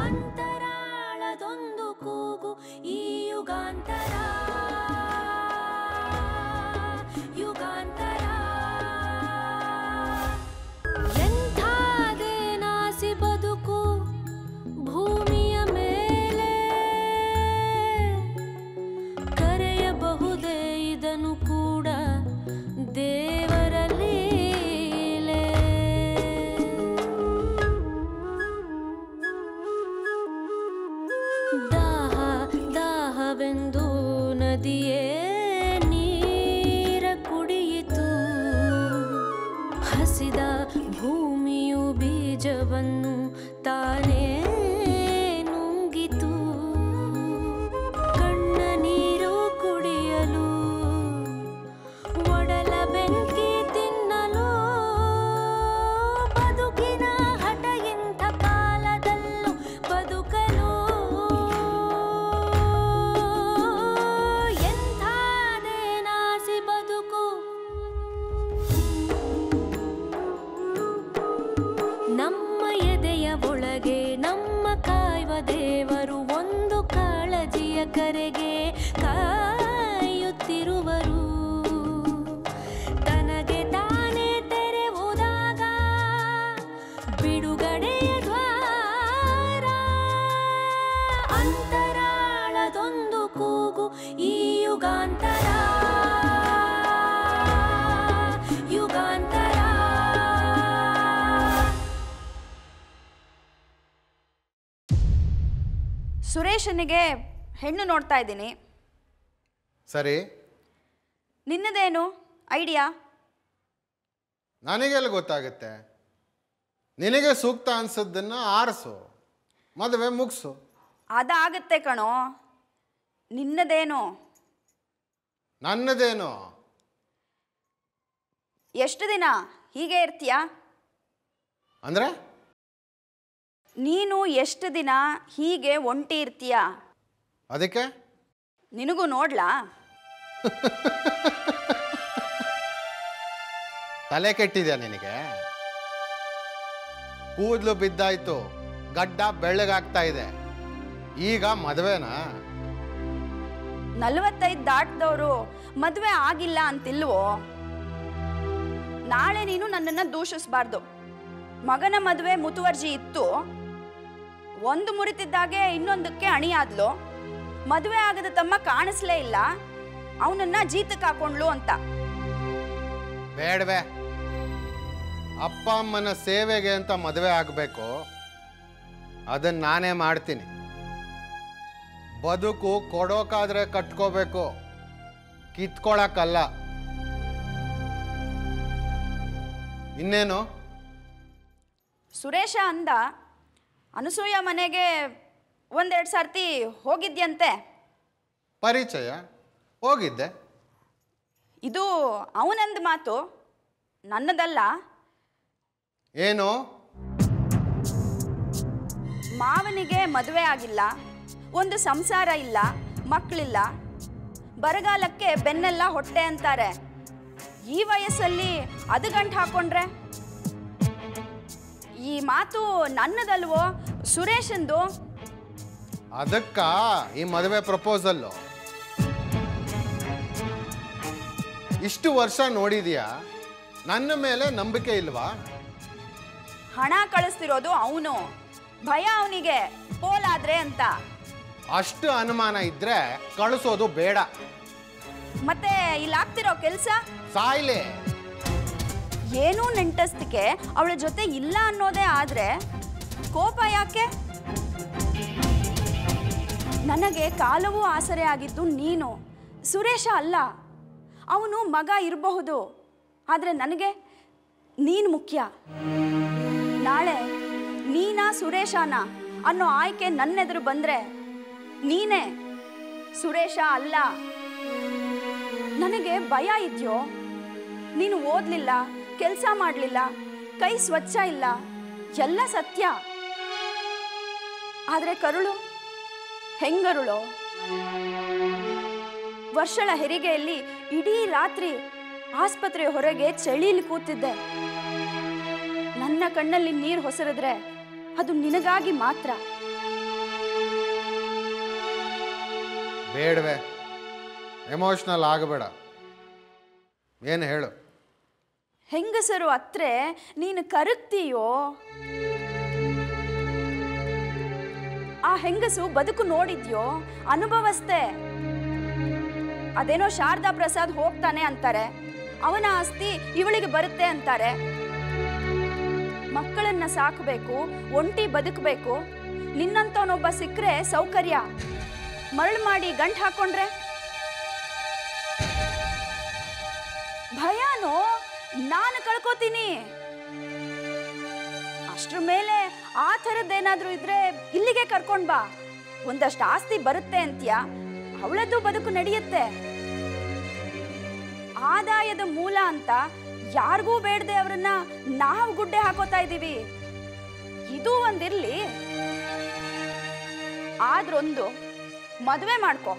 ಅಂತರಾಳದೊಂದು ಕೂಗು ಈ ಯುಗಾಂತರ ಯುಗಾಂತರ ಎಂಥಾದೇ ನಾಸಿ ಬದುಕು ಭೂಮಿಯ ಮೇಲೆ ಕರೆಯಬಹುದೇ ಇದನ್ನು ಕೂಡ ದೇವರ ಲೀಲೆ ದಾಹ ದಾಹವೆಂದು ನದಿಯೇ ನೀರ ಕುಡಿಯಿತು ಹಸಿದ ಭೂಮಿಯು ಬೀಜವನ್ನು ತಾನೇ ನುಂಗಿತು ಕಣ್ಣ ನೀರು ಕುಡಿಯಲು ಒಡಲ ಬೆಂಕಿ ತಿನ್ನಲು ಬದುಕಿನ ಹಠ ಇಂಥ ಕಾಲದಲ್ಲೂ ಬದುಕಲು ಎಂಥಾದೇ ನಾಸಿ ಬದುಕು ನಮ್ಮ ಎದೆಯ ಒಳಗೆ ನಮ್ಮ ಕಾಯುವ ದೇವರು ಒಂದು ಕಾಳಜಿಯ ಕರೆಗೆ ಕಾಯುತ್ತಿರುವರು ತನಗೆ ತಾನೇ ತೆರೆವುದಾಗ ಬಿಡುಗಡೆಯ ದ್ವಾರ ಅಂತರಾಳದೊಂದು ಕೂಗು ಈ ಯುಗಾಂತರ ಯುಗಾಂತರ ಸುರೇಶನಿಗೆ ಹೆಣ್ಣು ನೋಡ್ತಾ ಇದ್ದೀನಿ. ಸರಿ, ನಿನ್ನದೇನು ಐಡಿಯಾ? ನನಗೆಲ್ಲ ಗೊತ್ತಾಗುತ್ತೆ? ನಿನಗೆ ಸೂಕ್ತ ಅನ್ಸದ್ದನ್ನ ಆರಿಸು, ಮದುವೆ ಮುಗಿಸು. ಅದಾಗತ್ತೆ ಕಣೋ. ನಿನ್ನದೇನು? ನನ್ನದೇನು? ಎಷ್ಟು ದಿನ ಹೀಗೆ ಇರ್ತೀಯಾ? ಅಂದ್ರೆ ನೀನು ಎಷ್ಟು ದಿನ ಹೀಗೆ ಒಂಟಿ ಇರ್ತೀಯಾ? ಅದಕ್ಕೆ ನಿನಗೂ ನೋಡ್ಲಾ? ತಲೆ ಕೆಟ್ಟಿದ್ಯಾ ನಿನಗೆ? ಕೂದಲು ಬಿದ್ದಾಯ್ತು, ಗಡ್ಡ ಬೆಳ್ಳಗಾಗ್ತಾ ಇದೆ, ಈಗ ಮದುವೆನಾ? 45 ದಾಟಿದವರು ಮದುವೆ ಆಗಿಲ್ಲ ಅಂತಿಲ್ವೋ? ನಾಳೆ ನೀನು ನನ್ನನ್ನು ದೂಷಿಸಬಾರ್ದು. ಮಗನ ಮದುವೆ ಮುತುವರ್ಜಿ ಇತ್ತು, ಒಂದು ಮುರಿತಿದ್ದಾಗೆ ಇನ್ನೊಂದಕ್ಕೆ ಅಣಿಯಾದ್ಲು. ಮದುವೆ ಆಗದ ತಮ್ಮ ಕಾಣಿಸ್ಲೇ ಇಲ್ಲ, ಅವನನ್ನ ಜೀತಕ್ಕೆ ಹಾಕೊಂಡ್ಲು ಅಂತ. ಬೇಡವೆ, ಅಪ್ಪ ಅಮ್ಮನ ಸೇವೆಗೆ ಅಂತ ಮದುವೆ ಆಗಬೇಕು, ಅದನ್ನ ನಾನೇ ಮಾಡ್ತೀನಿ. ಬದುಕು ಕೊಡೋಕಾದ್ರೆ ಕಟ್ಕೋಬೇಕು, ಕಿತ್ಕೊಳಕ್ಕಲ್ಲ. ಇನ್ನೇನು? ಸುರೇಶ ಅಂದ, ಅನಸೂಯ ಮನೆಗೆ ಒಂದೆರಡು ಸರ್ತಿ ಹೋಗಿದ್ಯಂತೆ. ಪರಿಚಯ? ಹೋಗಿದ್ದೆ. ಇದು ಅವನಂದ ಮಾತು, ನನ್ನದಲ್ಲ. ಏನು? ಮಾವನಿಗೆ ಮದುವೆ ಆಗಿಲ್ಲ, ಒಂದು ಸಂಸಾರ ಇಲ್ಲ, ಮಕ್ಕಳಿಲ್ಲ, ಬರಗಾಲಕ್ಕೆ ಬೆನ್ನೆಲ್ಲ ಹೊಟ್ಟೆ ಅಂತಾರೆ. ಈ ವಯಸ್ಸಲ್ಲಿ ಅದು ಗಂಟು ಹಾಕೊಂಡ್ರೆ? ಈ ಮಾತು ನನ್ನದಲ್ವೋ ಸುರೇಶಂದು? ಅದಕ್ಕ ಈ ಮದುವೆ ಪ್ರಪೋಸಲ್ಲು. ಇಷ್ಟು ವರ್ಷ ನೋಡಿದೀಯಾ, ನನ್ನ ಮೇಲೆ ನಂಬಿಕೆ ಇಲ್ವಾ? ಹಣ ಕಳಿಸ್ತಿರೋದು ಅವನು, ಭಯ ಅವನಿಗೆ ಪೋಲಾದ್ರೆ ಅಂತ. ಅಷ್ಟು ಅನುಮಾನ ಇದ್ರೆ ಕಳಿಸೋದು ಬೇಡ. ಮತ್ತೆ ಇಲ್ಲಾಗ್ತಿರೋ ಕೆಲಸ? ಸಾಯ್ಲೆ. ಏನೂ ನೆಂಟಸ್ತಿಕೆ ಅವಳ ಜೊತೆ ಇಲ್ಲ ಅನ್ನೋದೇ ಆದ್ರೆ ಕೋಪ ಯಾಕೆ? ನನಗೆ ಕಾಲವೂ ಆಸರೆ ಆಗಿದ್ದು ನೀನು, ಸುರೇಶ ಅಲ್ಲ. ಅವನು ಮಗ ಇರಬಹುದು, ಆದರೆ ನನಗೆ ನೀನು ಮುಖ್ಯ. ನಾಳೆ ನೀನಾ ಸುರೇಶನ ಅನ್ನೋ ಆಯ್ಕೆ ನನ್ನೆದುರು ಬಂದ್ರೆ ನೀನೇ, ಸುರೇಶ ಅಲ್ಲ. ನನಗೆ ಭಯ ಇದೆಯೋ? ನೀನು ಓದಲಿಲ್ಲ, ಕೆಲಸ ಮಾಡಲಿಲ್ಲ, ಕೈ ಸ್ವಚ್ಛ ಇಲ್ಲ, ಎಲ್ಲ ಸತ್ಯ. ಆದರೆ ಕರುಳು ಹೆಂಗರುಳೋ? ವರ್ಷಳ ಹೆರಿಗೆಯಲ್ಲಿ ಇಡೀ ರಾತ್ರಿ ಆಸ್ಪತ್ರೆ ಹೊರಗೆ ಚಳಿಲಿ ಕೂತಿದ್ದೆ. ನನ್ನ ಕಣ್ಣಲ್ಲಿ ನೀರು ಹೊಸರಿದ್ರೆ ಅದು ನಿನಗಾಗಿ ಮಾತ್ರ. ಬೇಡವೆ, ಎಮೋಷ್ನಲ್ ಆಗಬೇಡ. ಏನು ಹೇಳು? ಹೆಂಗಸರು ಅತ್ರೆ ನೀನು ಕರಗ್ತೀಯೋ? ಆ ಹೆಂಗಸು ಬದುಕು ನೋಡಿದ್ಯೋ? ಅನುಭವಸ್ತೆ. ಅದೇನೋ ಶಾರದಾ ಪ್ರಸಾದ್ ಹೋಗ್ತಾನೆ ಅಂತಾರೆ, ಅವನ ಆಸ್ತಿ ಇವಳಿಗೆ ಬರುತ್ತೆ ಅಂತಾರೆ. ಮಕ್ಕಳನ್ನ ಸಾಕಬೇಕು, ಒಂಟಿ ಬದುಕಬೇಕು. ನಿನ್ನಂತವನೊಬ್ಬ ಸಿಕ್ಕರೆ ಸೌಕರ್ಯ, ಮರಳು ಮಾಡಿ ಗಂಟು ಹಾಕೊಂಡ್ರೆ ಭಯನೋ? ನಾನು ಕಳ್ಕೋತೀನಿ. ಅಷ್ಟ್ರ ಮೇಲೆ ಆ ಥರದ್ದೇನಾದ್ರೂ ಇದ್ರೆ ಇಲ್ಲಿಗೆ ಕರ್ಕೊಂಡ್ ಬಾ. ಒಂದಷ್ಟು ಆಸ್ತಿ ಬರುತ್ತೆ ಅಂತ್ಯ, ಅವಳದ್ದು ಬದುಕು ನಡೆಯುತ್ತೆ. ಆದಾಯದ ಮೂಲ ಅಂತ ಯಾರಿಗೂ ಬೇಡದೆ ಅವರನ್ನ ನಾವು ಗುಡ್ಡೆ ಹಾಕೋತಾ ಇದ್ದೀವಿ. ಇದು ಒಂದಿರ್ಲಿ. ಆದ್ರೊಂದು, ಮದುವೆ ಮಾಡ್ಕೊ.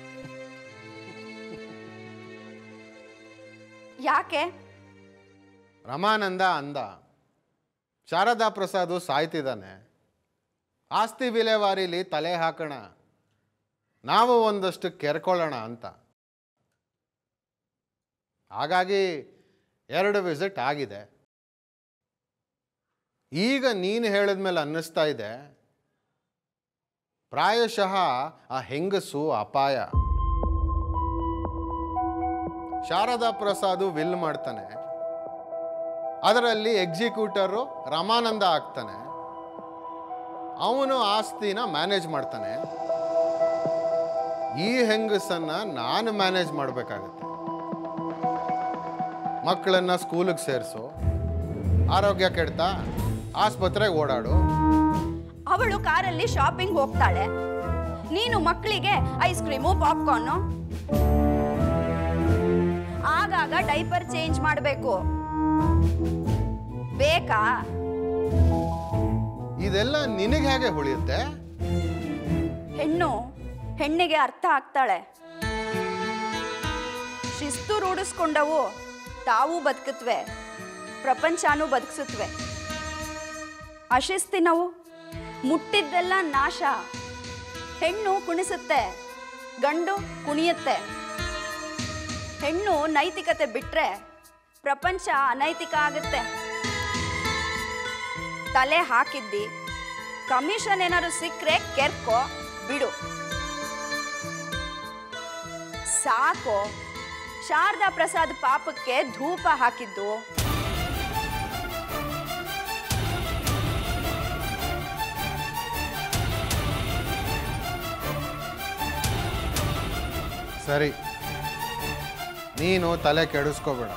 ಯಾಕೆ? ರಮಾನಂದ ಅಂದ, ಶಾರದಾ ಪ್ರಸಾದ್ ಸಾಯ್ತಿದ್ದಾನೆ, ಆಸ್ತಿ ವಿಲೇವಾರಿಲಿ ತಲೆ ಹಾಕೋಣ, ನಾವು ಒಂದಷ್ಟು ಕೆರ್ಕೊಳ್ಳೋಣ ಅಂತ. ಹಾಗಾಗಿ 2 ವಿಸಿಟ್ ಆಗಿದೆ. ಈಗ ನೀನು ಹೇಳಿದ್ಮೇಲೆ ಅನ್ನಿಸ್ತಾ ಇದೆ ಪ್ರಾಯಶಃ ಆ ಹೆಂಗಸು ಅಪಾಯ. ಶಾರದಾ ಪ್ರಸಾದ್ ವಿಲ್ ಮಾಡ್ತಾನೆ, ಅದರಲ್ಲಿ ಎಕ್ಸಿಕ್ಯೂಟರು ರಮಾನಂದ ಆಗ್ತಾನೆ. ಅವನು ಆಸ್ತಿನ ಮ್ಯಾನೇಜ್ ಮಾಡ್ತಾನೆ. ಈ ಹೆಂಗಸನ್ನ ನಾನು ಮ್ಯಾನೇಜ್ ಮಾಡಬೇಕಾಗತ್ತೆ. ಮಕ್ಕಳನ್ನ ಸ್ಕೂಲಿಗೆ ಸೇರಿಸು, ಆರೋಗ್ಯ ಕೆಡ್ತಾ ಆಸ್ಪತ್ರೆಗೆ ಓಡಾಡು. ಅವಳು ಕಾರಲ್ಲಿ ಶಾಪಿಂಗ್ ಹೋಗ್ತಾಳೆ, ನೀನು ಮಕ್ಕಳಿಗೆ ಐಸ್ ಕ್ರೀಮು, ಪಾಪ್ಕಾರ್ನು. ಆಗಾಗ ಡೈಪರ್ ಚೇಂಜ್ ಮಾಡಬೇಕು. ಬೇಕಾ? ಇದೆಲ್ಲ ನಿನಗೆ ಹೇಗೆ ಉಳಿಯುತ್ತೆ? ಹೆಣ್ಣು ಹೆಣ್ಣಿಗೆ ಅರ್ಥ ಆಗ್ತಾಳೆ. ಶಿಸ್ತು ರೂಢಿಸ್ಕೊಂಡವು ತಾವು ಬದುಕತ್ವೆ, ಪ್ರಪಂಚನೂ ಬದುಕಿಸುತ್ತವೆ. ಅಶಿಸ್ತಿನವು ಮುಟ್ಟಿದ್ದೆಲ್ಲ ನಾಶ. ಹೆಣ್ಣು ಕುಣಿಸುತ್ತೆ, ಗಂಡು ಕುಣಿಯುತ್ತೆ. ಹೆಣ್ಣು ನೈತಿಕತೆ ಬಿಟ್ರೆ ಪ್ರಪಂಚ ಅನೈತಿಕ ಆಗುತ್ತೆ. ತಲೆ ಹಾಕಿದ್ದಿ, ಕಮಿಷನ್ ಏನಾದ್ರು ಸಿಕ್ಕರೆ ಕೆರ್ಕೋ, ಬಿಡು. ಸಾಕೋ, ಶಾರದಾ ಪ್ರಸಾದ್ ಪಾಪಕ್ಕೆ ಧೂಪ ಹಾಕಿದ್ದು. ಸರಿ, ನೀನು ತಲೆ ಕೆಡಿಸ್ಕೋಬೇಡ.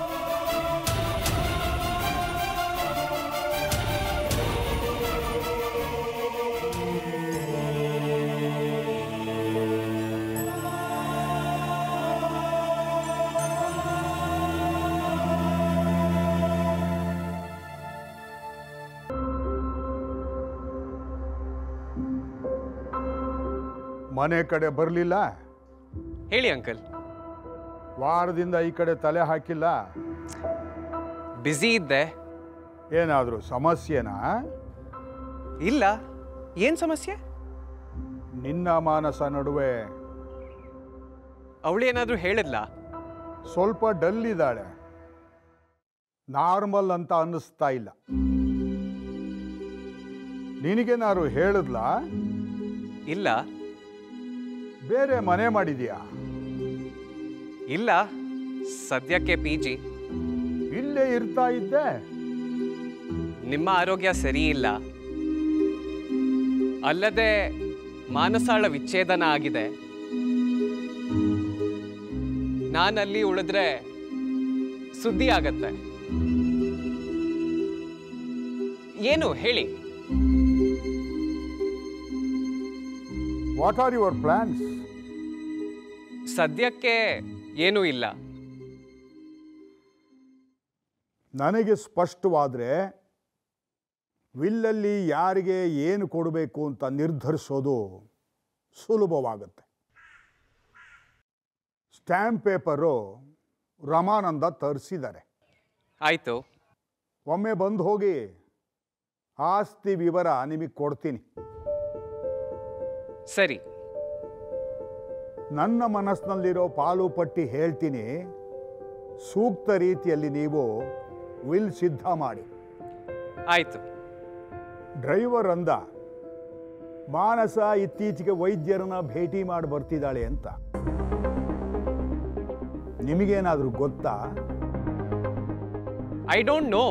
ಮನೆ ಕಡೆ ಬರಲಿಲ್ಲ? ಹೇಳಿ ಅಂಕಲ್. ವಾರದಿಂದ ಈ ಕಡೆ ತಲೆ ಹಾಕಿಲ್ಲ. ಬ್ಯುಸಿ ಇದ್ದೆ. ಏನಾದರೂ ಸಮಸ್ಯೆನಾ? ಇಲ್ಲ, ಏನು ಸಮಸ್ಯೆ? ನಿನ್ನ ಮಾನಸ ನಡುವೆ ಅವಳೇನಾದರೂ ಹೇಳಿದ್ಲ? ಸ್ವಲ್ಪ ಡಲ್ ಇದ್ದಾಳೆ, ನಾರ್ಮಲ್ ಅಂತ ಅನ್ನಿಸ್ತಾ ಇಲ್ಲ. ನಿನಗೇನಾದ್ರು ಹೇಳಿದ್ಲಾ? ಇಲ್ಲ. ಬೇರೆ ಮನೆ ಮಾಡಿದ್ಯಾ? ಇಲ್ಲ, ಸದ್ಯಕ್ಕೆ PG. ಇಲ್ಲೇ ಇರ್ತಾ ಇದ್ದೆ. ನಿಮ್ಮ ಆರೋಗ್ಯ ಸರಿ ಇಲ್ಲ, ಅಲ್ಲದೆ ಮಾನಸಾಳ ವಿಚ್ಛೇದನ ಆಗಿದೆ. ನಾನಲ್ಲಿ ಉಳಿದ್ರೆ ಸುದ್ದಿ ಆಗತ್ತೆ. ಏನು ಹೇಳಿ? What are your plans? ಸದ್ಯಕ್ಕೆ ಏನೂ ಇಲ್ಲ. ನನಗೆ ಸ್ಪಷ್ಟವಾದರೆ ವಿಲ್ಲಲ್ಲಿ ಯಾರಿಗೆ ಏನು ಕೊಡಬೇಕು ಅಂತ ನಿರ್ಧರಿಸೋದು ಸುಲಭವಾಗುತ್ತೆ. ಸ್ಟ್ಯಾಂಪ್ ಪೇಪರು ರಮಾನಂದ ತರಿಸಿದ್ದಾರೆ. ಆಯಿತು. ಒಮ್ಮೆ ಬಂದು ಹೋಗಿ ಆಸ್ತಿ ವಿವರ ನಿಮಗೆ ಕೊಡ್ತೀನಿ. ಸರಿ. ನನ್ನ ಮನಸ್ಸಿನಲ್ಲಿರೋ ಪಾಲು ಪಟ್ಟಿ ಹೇಳ್ತೀನಿ, ಸೂಕ್ತ ರೀತಿಯಲ್ಲಿ ನೀವು ವಿಲ್ ಸಿದ್ಧ ಮಾಡಿ. ಆಯ್ತು. ಡ್ರೈವರ್ ಅಂದ, ಮಾನಸ ಇತ್ತೀಚೆಗೆ ವೈದ್ಯರನ್ನ ಭೇಟಿ ಮಾಡಿ ಬರ್ತಿದ್ದಾಳೆ ಅಂತ. ನಿಮಗೇನಾದರೂ ಗೊತ್ತಾ? I don't know.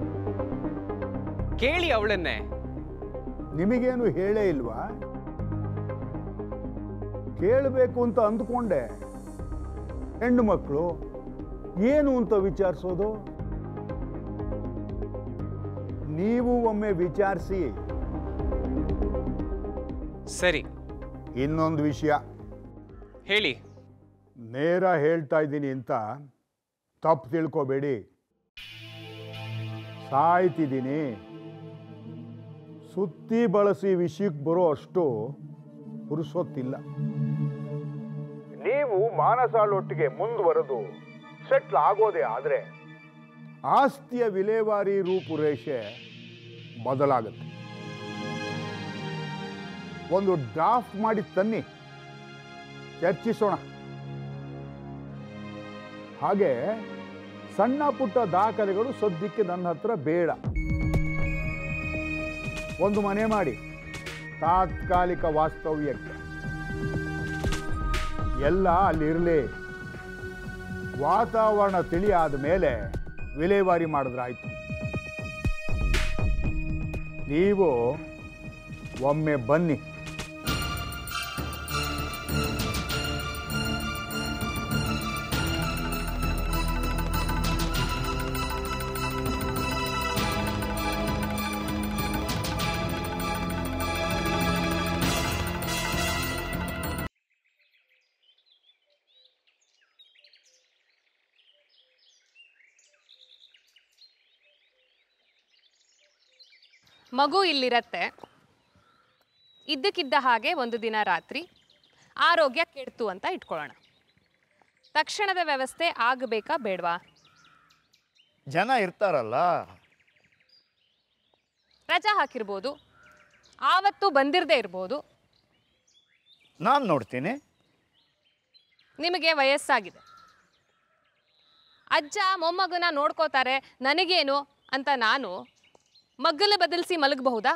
ಕೇಳಿ ಅವಳನ್ನೇ. ನಿಮಗೇನು ಹೇಳೇ ಇಲ್ವಾ? ಕೇಳಬೇಕು ಅಂತ ಅಂದ್ಕೊಂಡೆ. ಹೆಣ್ಣು ಮಕ್ಕಳು ಏನು ಅಂತ ವಿಚಾರಿಸೋದು? ನೀವು ಒಮ್ಮೆ ವಿಚಾರಿಸಿ. ಸರಿ. ಇನ್ನೊಂದು ವಿಷಯ ಹೇಳಿ. ನೇರ ಹೇಳ್ತಾ ಇದ್ದೀನಿ ಅಂತ ತಪ್ಪು ತಿಳ್ಕೊಬೇಡಿ. ಸಾಯ್ತಿದ್ದೀನಿ. ಸುತ್ತಿ ಬಳಸಿ ವಿಷಯಕ್ಕೆ ಬರೋ ಅಷ್ಟು ಪುರುಸೊತ್ತಿಲ್ಲ. ನೀವು ಮಾನಸಾಳೊಟ್ಟಿಗೆ ಮುಂದುವರೆದು ಸೆಟ್ಲ್ ಆಗೋದೇ ಆದರೆ ಆಸ್ತಿಯ ವಿಲೇವಾರಿ ರೂಪುರೇಷೆ ಬದಲಾಗುತ್ತೆ. ಒಂದು ಡ್ರಾಫ್ಟ್ ಮಾಡಿ ತನ್ನಿ, ಚರ್ಚಿಸೋಣ. ಹಾಗೆ ಸಣ್ಣ ಪುಟ್ಟ ದಾಖಲೆಗಳು ಸದ್ಯಕ್ಕೆ ನನ್ನ ಹತ್ರ ಬೇಡ. ಒಂದು ಮನೆ ಮಾಡಿ ತಾತ್ಕಾಲಿಕ ವಾಸ್ತವ್ಯಕ್ಕೆ ಎಲ್ಲ ಅಲ್ಲಿರಲಿ. ವಾತಾವರಣ ತಿಳಿಯಾದ ಮೇಲೆ ವಿಲೇವಾರಿ ಮಾಡಿದ್ರಾಯ್ತು. ನೀವು ಒಮ್ಮೆ ಬನ್ನಿ. ಮಗು ಇಲ್ಲಿರತ್ತೆ. ಇದ್ದಕ್ಕಿದ್ದ ಹಾಗೆ ಒಂದು ದಿನ ರಾತ್ರಿ ಆರೋಗ್ಯ ಕೆಡ್ತು ಅಂತ ಇಟ್ಕೊಳ್ಳೋಣ. ತಕ್ಷಣದ ವ್ಯವಸ್ಥೆ ಆಗಬೇಕಾ ಬೇಡವಾ? ಜನ ಇರ್ತಾರಲ್ಲ. ರಜಾ ಹಾಕಿರ್ಬೋದು, ಆವತ್ತು ಬಂದಿರದೇ ಇರ್ಬೋದು. ನಾನು ನೋಡ್ತೀನಿ. ನಿಮಗೆ ವಯಸ್ಸಾಗಿದೆ. ಅಜ್ಜ ಮೊಮ್ಮಗನ ನೋಡ್ಕೋತಾರೆ, ನನಗೇನು ಅಂತ ನಾನು ಮಗ್ಗಲು ಬದಲಿಸಿ ಮಲಗಬಹುದಾ?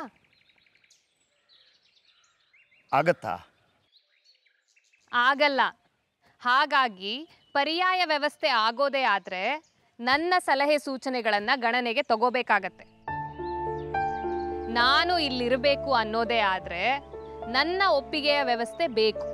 ಆಗತ್ತಾ? ಆಗಲ್ಲ. ಹಾಗಾಗಿ ಪರ್ಯಾಯ ವ್ಯವಸ್ಥೆ ಆಗೋದೇ ಆದರೆ ನನ್ನ ಸಲಹೆ ಸೂಚನೆಗಳನ್ನು ಗಣನೆಗೆ ತಗೋಬೇಕಾಗತ್ತೆ. ನಾನು ಇಲ್ಲಿರಬೇಕು ಅನ್ನೋದೇ ಆದರೆ ನನ್ನ ಒಪ್ಪಿಗೆಯ ವ್ಯವಸ್ಥೆ ಬೇಕು.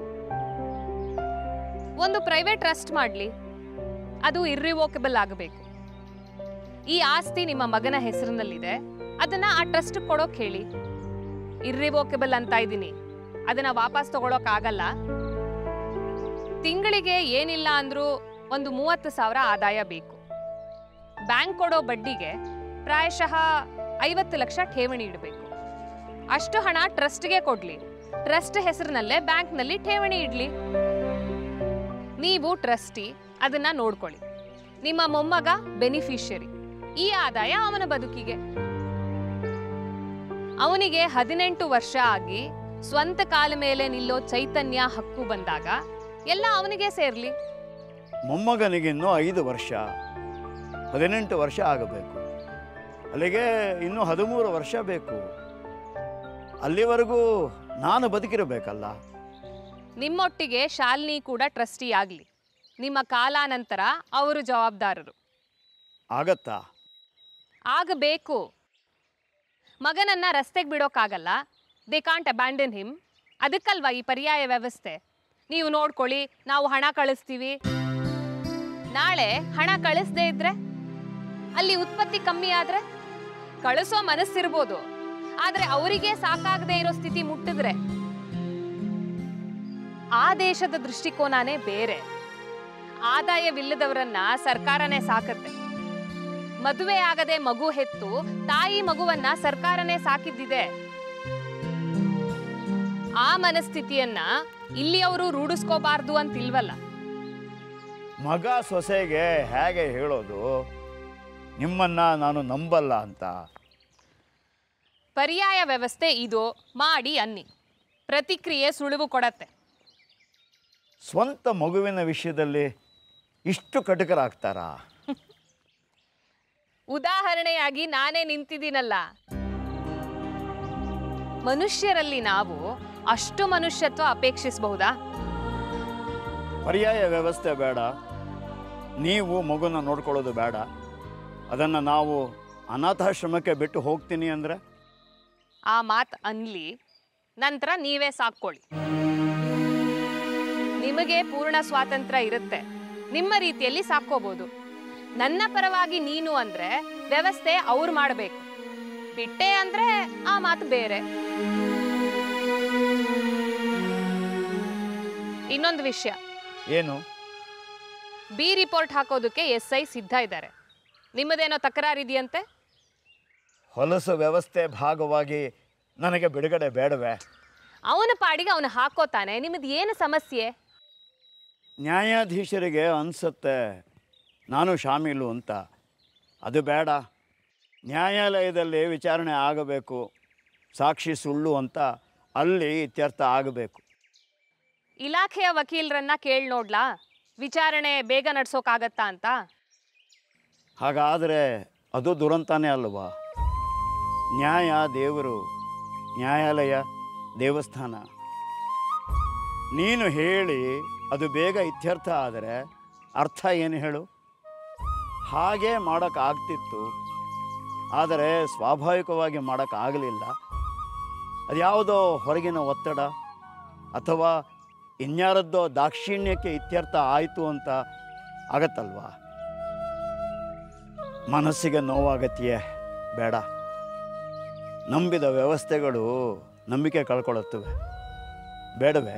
ಒಂದು ಪ್ರೈವೇಟ್ ಟ್ರಸ್ಟ್ ಮಾಡಲಿ, ಅದು ಇರ್ರಿವೋಕಬಲ್ ಆಗಬೇಕು. ಈ ಆಸ್ತಿ ನಿಮ್ಮ ಮಗನ ಹೆಸರಿನಲ್ಲಿದೆ, ಅದನ್ನ ಆ ಟ್ರಸ್ಟ್ ಕೊಡೋಕೆ ಹೇಳಿ. ಇರ್ರಿವೋಕಬಲ್ ಅಂತ ಇದ್ದೀನಿ, ಅದನ್ನ ವಾಪಸ್ ತಗೊಳಕ್ಕಾಗಲ್ಲ. ತಿಂಗಳಿಗೆ ಏನಿಲ್ಲ ಅಂದ್ರೂ ಒಂದು 30,000 ಆದಾಯ ಬೇಕು. ಬ್ಯಾಂಕ್ ಕೊಡೋ ಬಡ್ಡಿಗೆ ಪ್ರಾಯಶಃ 50 ಲಕ್ಷ ಠೇವಣಿ ಇಡಬೇಕು. ಅಷ್ಟು ಹಣ ಟ್ರಸ್ಟ್ಗೆ ಕೊಡ್ಲಿ, ಟ್ರಸ್ಟ್ ಹೆಸರಿನಲ್ಲೇ ಬ್ಯಾಂಕ್ನಲ್ಲಿ ಠೇವಣಿ ಇಡ್ಲಿ. ನೀವು ಟ್ರಸ್ಟಿ, ಅದನ್ನ ನೋಡ್ಕೊಳ್ಳಿ. ನಿಮ್ಮ ಮೊಮ್ಮಗ ಬೆನಿಫಿಷಿಯರಿ. ಈ ಆದಾಯ ಅವನ ಬದುಕಿಗೆ. ಅವನಿಗೆ 18 ವರ್ಷ ಆಗಿ ಸ್ವಂತ ಕಾಲ ಮೇಲೆ ನಿಲ್ಲೋ ಚೈತನ್ಯ, ಹಕ್ಕು ಬಂದಾಗ ಎಲ್ಲ ಅವನಿಗೆ ಸೇರ್ಲಿ. ಮೊಮ್ಮಗನಿಗಿನ್ನೂ 5 ವರ್ಷ, 18 ವರ್ಷ ಆಗಬೇಕು. ಅಲ್ಲಿಗೆ ಇನ್ನೂ 13 ವರ್ಷ ಬೇಕು. ಅಲ್ಲಿವರೆಗೂ ನಾನು ಬದುಕಿರಬೇಕಲ್ಲ. ನಿಮ್ಮೊಟ್ಟಿಗೆ ಶಾಲಿನಿ ಕೂಡ ಟ್ರಸ್ಟಿ ಆಗಲಿ. ನಿಮ್ಮ ಕಾಲಾನಂತರ ಅವರು ಜವಾಬ್ದಾರರು. ಆಗತ್ತಾ? ಆಗಬೇಕು. ಮಗನನ್ನ ರಸ್ತೆಗೆ ಬಿಡೋಕ್ಕಾಗಲ್ಲ. They can't abandon him. ಅದಕ್ಕಲ್ವಾ ಈ ಪರ್ಯಾಯ ವ್ಯವಸ್ಥೆ. ನೀವು ನೋಡ್ಕೊಳ್ಳಿ, ನಾವು ಹಣ ಕಳಿಸ್ತೀವಿ. ನಾಳೆ ಹಣ ಕಳಿಸದೇ ಇದ್ರೆ, ಅಲ್ಲಿ ಉತ್ಪತ್ತಿ ಕಮ್ಮಿ ಆದ್ರೆ, ಕಳಿಸೋ ಮನಸ್ಸಿರ್ಬೋದು, ಆದರೆ ಅವರಿಗೆ ಸಾಕಾಗದೇ ಇರೋ ಸ್ಥಿತಿ ಮುಟ್ಟಿದ್ರೆ ಆ ದೇಶದ ದೃಷ್ಟಿಕೋನನೇ ಬೇರೆ. ಆದಾಯವಿಲ್ಲದವರನ್ನ ಸರ್ಕಾರನೇ ಸಾಕತ್ತೆ. ಮದುವೆ ಆಗದೆ ಮಗು ಹೆತ್ತು ತಾಯಿ ಮಗುವನ್ನ ಸರ್ಕಾರನೇ ಸಾಕಿದ್ದಿದೆ. ಆ ಮನಸ್ಥಿತಿಯನ್ನ ಇಲ್ಲಿ ಅವರು ರೂಢಿಸ್ಕೋಬಾರ್ದು ಅಂತಿಲ್ವಲ್ಲ. ಮಗ ಸೊಸೆಗೆ ಹೇಗೆ ಹೇಳೋದು ನಿಮ್ಮನ್ನ ನಾನು ನಂಬಲ್ಲ ಅಂತ? ಪರ್ಯಾಯ ವ್ಯವಸ್ಥೆ ಇದು ಮಾಡಿ ಅನ್ನಿ, ಪ್ರತಿಕ್ರಿಯೆ ಸುಳಿವು ಕೊಡತ್ತೆ. ಸ್ವಂತ ಮಗುವಿನ ವಿಷಯದಲ್ಲಿ ಇಷ್ಟು ಕಟುಕರಾಗ್ತಾರಾ? ಉದಾಹರಣೆಯಾಗಿ ನಾನೇ ನಿಂತಿದ್ದೀನಲ್ಲ. ಮನುಷ್ಯರಲ್ಲಿ ನಾವು ಅಷ್ಟು ಮನುಷ್ಯತ್ವ ಅಪೇಕ್ಷಿಸಬಹುದಾ? ಪರ್ಯಾಯ ವ್ಯವಸ್ಥೆ ಬೇಡ, ನೀವು ಮಗುನ ನೋಡ್ಕೊಳ್ಳೋದು ಬೇಡ, ಅದನ್ನು ನಾವು ಅನಾಥಾಶ್ರಮಕ್ಕೆ ಬಿಟ್ಟು ಹೋಗ್ತೀನಿ ಅಂದರೆ? ಆ ಮಾತು ಅನ್ಲಿ, ನಂತರ ನೀವೇ ಸಾಕ್ಕೊಳ್ಳಿ. ನಿಮಗೆ ಪೂರ್ಣ ಸ್ವಾತಂತ್ರ್ಯ ಇರುತ್ತೆ, ನಿಮ್ಮ ರೀತಿಯಲ್ಲಿ ಸಾಕೋಬಹುದು. ನನ್ನ ಪರವಾಗಿ ನೀನು ಅಂದ್ರೆ ವ್ಯವಸ್ಥೆ ಅವ್ರು ಮಾಡಬೇಕು, ಬಿಟ್ಟೆ ಅಂದ್ರೆ ಆ ಮಾತು ಬೇರೆ. ಇನ್ನೊಂದು ವಿಷಯ. ಏನು? ಬಿ ರಿಪೋರ್ಟ್ ಹಾಕೋದಕ್ಕೆ SI ಸಿದ್ಧ ಇದ್ದಾರೆ. ನಿಮ್ಮದೇನೋ ತಕರಾರಿದೆಯಂತೆ? ಹೊಲಸು ವ್ಯವಸ್ಥೆ ಭಾಗವಾಗಿ ನನಗೆ ಬಿಡುಗಡೆ ಬೇಡವೇ? ಅವನ ಪಾಡಿಗೆ ಅವನು ಹಾಕೋತಾನೆ, ನಿಮ್ಮದು ಏನು ಸಮಸ್ಯೆ? ನ್ಯಾಯಾಧೀಶರಿಗೆ ಅನಿಸುತ್ತೆ ನಾನು ಶಾಮೀಲು ಅಂತ. ಅದು ಬೇಡ. ನ್ಯಾಯಾಲಯದಲ್ಲಿ ವಿಚಾರಣೆ ಆಗಬೇಕು, ಸಾಕ್ಷಿ ಸುಳ್ಳು ಅಂತ ಅಲ್ಲಿ ಇತ್ಯರ್ಥ ಆಗಬೇಕು. ಇಲಾಖೆಯ ವಕೀಲರನ್ನ ಕೇಳಿ ನೋಡ್ಲಾ, ವಿಚಾರಣೆ ಬೇಗ ನಡ್ಸೋಕ್ಕಾಗತ್ತಾ ಅಂತ? ಹಾಗಾದರೆ ಅದು ದುರಂತನೇ ಅಲ್ವಾ? ನ್ಯಾಯ ದೇವರು, ನ್ಯಾಯಾಲಯ ದೇವಸ್ಥಾನ. ನೀನು ಹೇಳಿ ಅದು ಬೇಗ ಇತ್ಯರ್ಥ ಆದರೆ ಅರ್ಥ ಏನು ಹೇಳು? ಹಾಗೇ ಮಾಡೋಕ್ಕಾಗ್ತಿತ್ತು, ಆದರೆ ಸ್ವಾಭಾವಿಕವಾಗಿ ಮಾಡೋಕ್ಕಾಗಲಿಲ್ಲ. ಅದ್ಯಾವುದೋ ಹೊರಗಿನ ಒತ್ತಡ ಅಥವಾ ಇನ್ಯಾರದ್ದೋ ದಾಕ್ಷಿಣ್ಯಕ್ಕೆ ಇತ್ಯರ್ಥ ಆಯಿತು ಅಂತ ಆಗತ್ತಲ್ವಾ? ಮನಸ್ಸಿಗೆ ನೋವಾಗತ್ತೆಯೇ? ಬೇಡ. ನಂಬಿದ ವ್ಯವಸ್ಥೆಗಳು ನಂಬಿಕೆ ಕಳ್ಕೊಳ್ಳುತ್ತವೆ, ಬೇಡವೇ?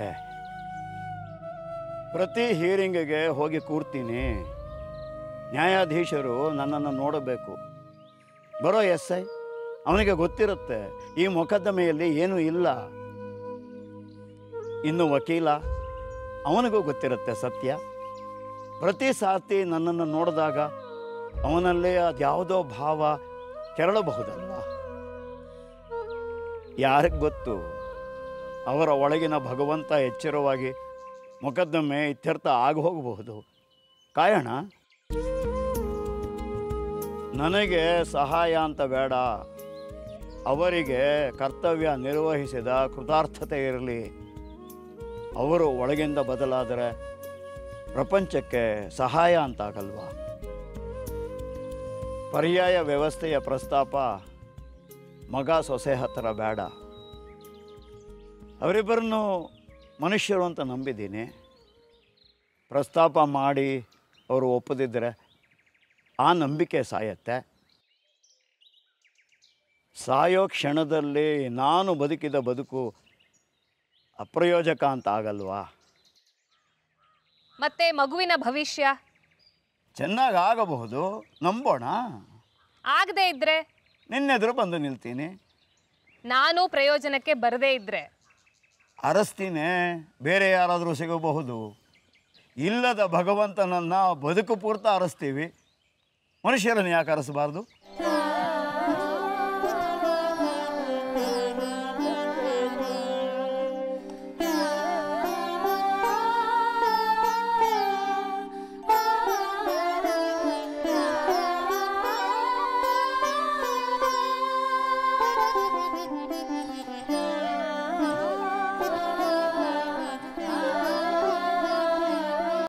ಪ್ರತಿ ಹಿಯರಿಂಗಿಗೆ ಹೋಗಿ ಕೂರ್ತೀನಿ, ನ್ಯಾಯಾಧೀಶರು ನನ್ನನ್ನು ನೋಡಬೇಕು. ಬರೋ SI ಅವನಿಗೆ ಗೊತ್ತಿರುತ್ತೆ ಈ ಮೊಕದ್ದಮೆಯಲ್ಲಿ ಏನೂ ಇಲ್ಲ. ಇನ್ನು ವಕೀಲ, ಅವನಿಗೂ ಗೊತ್ತಿರುತ್ತೆ ಸತ್ಯ. ಪ್ರತಿ ಸಾತಿ ನನ್ನನ್ನು ನೋಡಿದಾಗ ಅವನಲ್ಲೇ ಅದ್ಯಾವುದೋ ಭಾವ ಕೆರಳಬಹುದಲ್ವ? ಯಾರಿಗೆ ಗೊತ್ತು, ಅವರ ಒಳಗಿನ ಭಗವಂತ ಎಚ್ಚರವಾಗಿ ಮೊಕದ್ದಮೆ ಇತ್ಯರ್ಥ ಆಗಿ ಹೋಗಬಹುದು. ಕಾಯೋಣ. ನನಗೆ ಸಹಾಯ ಅಂತ ಬೇಡ, ಅವರಿಗೆ ಕರ್ತವ್ಯ ನಿರ್ವಹಿಸಿದ ಕೃತಾರ್ಥತೆ ಇರಲಿ. ಅವರು ಒಳಗಿಂದ ಬದಲಾದರೆ ಪ್ರಪಂಚಕ್ಕೆ ಸಹಾಯ ಅಂತಾಗಲ್ವಾ? ಪರ್ಯಾಯ ವ್ಯವಸ್ಥೆಯ ಪ್ರಸ್ತಾಪ ಮಗ ಸೊಸೆ ಹತ್ತಿರ ಬೇಡ. ಅವರಿಬ್ಬರನ್ನು ಮನುಷ್ಯರು ಅಂತ ನಂಬಿದ್ದೀನಿ. ಪ್ರಸ್ತಾಪ ಮಾಡಿ ಅವರು ಒಪ್ಪದಿದ್ದರೆ ಆ ನಂಬಿಕೆ ಸಾಯತ್ತೆ. ಸಾಯೋ ಕ್ಷಣದಲ್ಲಿ ನಾನು ಬದುಕಿದ ಬದುಕು ಅಪ್ರಯೋಜಕ ಅಂತ ಆಗಲ್ವಾ? ಮತ್ತೆ ಮಗುವಿನ ಭವಿಷ್ಯ ಚೆನ್ನಾಗಿ ಆಗಬಹುದು, ನಂಬೋಣ. ಆಗದೆ ಇದ್ರೆ ನಿನ್ನೆದುರು ಬಂದು ನಿಲ್ತೀನಿ. ನಾನು ಪ್ರಯೋಜನಕ್ಕೆ ಬರದೇ ಇದ್ರೆ ಅರಸ್ತೀನಿ, ಬೇರೆ ಯಾರಾದರೂ ಸಿಗಬಹುದು. ಇಲ್ಲದ ಭಗವಂತನನ್ನು ಬದುಕು ಪೂರ್ತ ಅರಸ್ತೀವಿ, ಮನುಷ್ಯರನ್ನು ಯಾಕೆ ಅರಸಬಾರ್ದು?